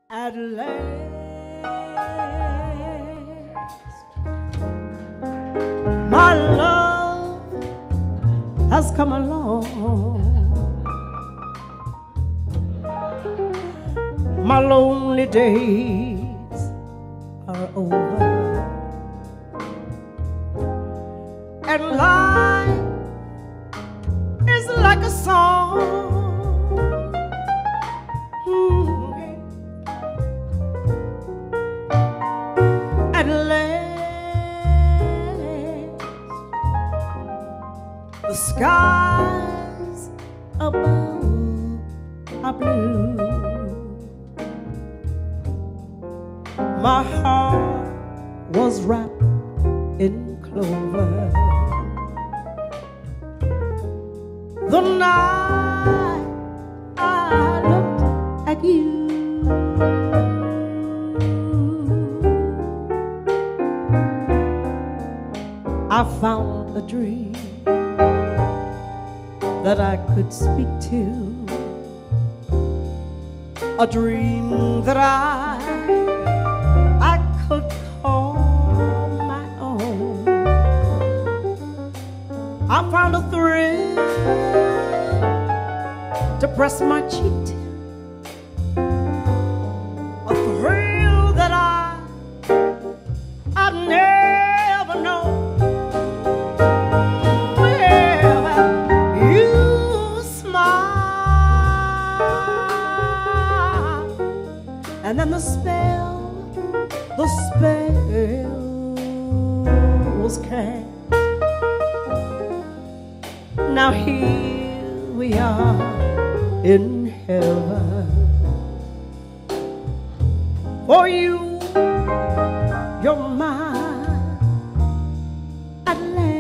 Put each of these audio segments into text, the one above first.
At last, my love has come along. My lonely days are over, and life is like a song. At last, the skies above are blue. My heart was wrapped in clover the night I looked at you. I found a dream that I could speak to, a dream that I could call my own. I found a thrill to press my cheek to, a thrill that I've never known. And then the spell was cast. Now here we are in heaven. For you, you're mine at last.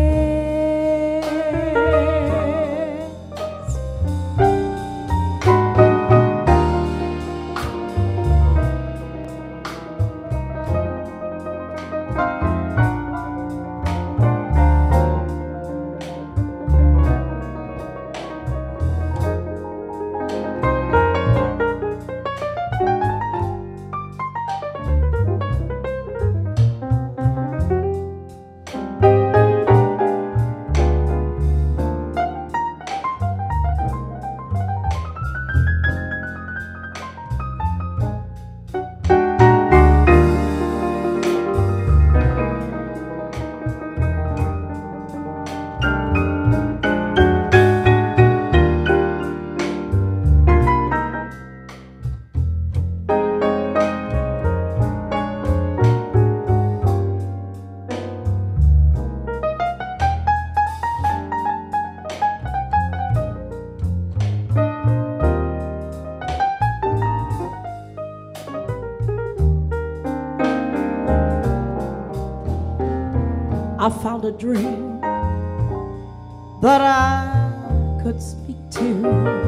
I found a dream that I could speak to,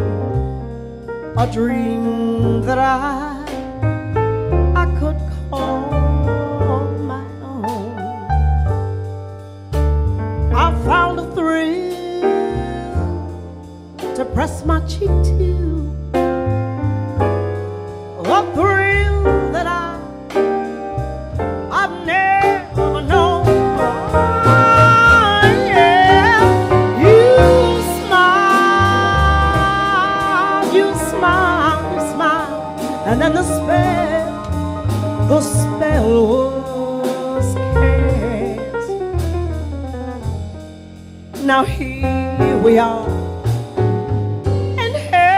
a dream that I could call my own. I found a thrill to press my cheek to, a thrill that I've never known. And then the spell was cast. Now here we are in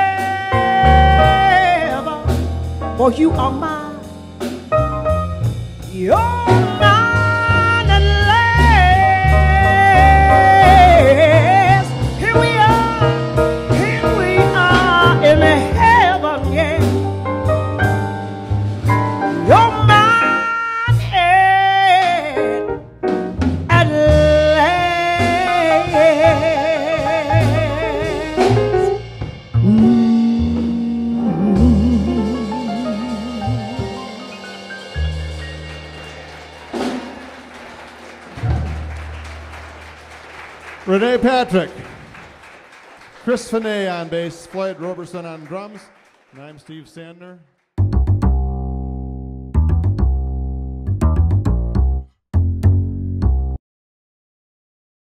heaven, for you are mine, you're mine at last. Here we are in heaven, yeah. Renee Patrick, Chris Renee on bass, Floyd Roberson on drums, and I'm Steve Sandner.